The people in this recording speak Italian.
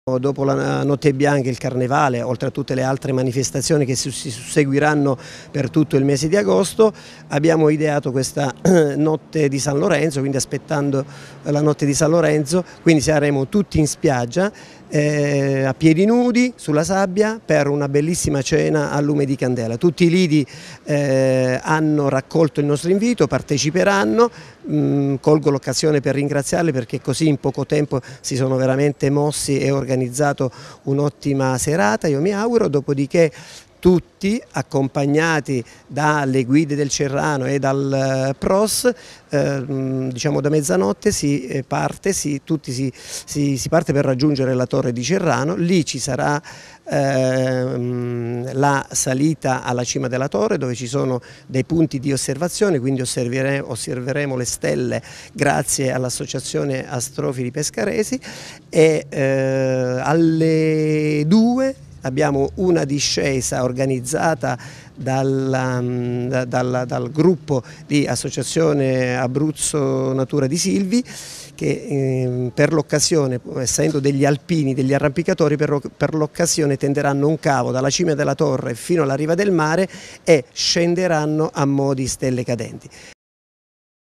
Dopo la Notte Bianca, il Carnevale, oltre a tutte le altre manifestazioni che si susseguiranno per tutto il mese di agosto, abbiamo ideato questa Notte di San Lorenzo, quindi aspettando la Notte di San Lorenzo, quindi saremo tutti in spiaggia, a piedi nudi, sulla sabbia, per una bellissima cena a lume di candela. Tutti i lidi hanno raccolto il nostro invito, parteciperanno, colgo l'occasione per ringraziarli perché così in poco tempo si sono veramente mossi e organizzato un'ottima serata, io mi auguro, dopodiché tutti accompagnati dalle guide del Cerrano e dal PROS, diciamo da mezzanotte si parte per raggiungere la torre di Cerrano. Lì ci sarà la salita alla cima della torre, dove ci sono dei punti di osservazione, quindi osserveremo le stelle grazie all'associazione Astrofili Pescaresi, e alle 2 abbiamo una discesa organizzata dal gruppo di Associazione Abruzzo Natura di Silvi, che per l'occasione, essendo degli alpini, degli arrampicatori, per l'occasione tenderanno un cavo dalla cima della torre fino alla riva del mare e scenderanno a mo' di stelle cadenti.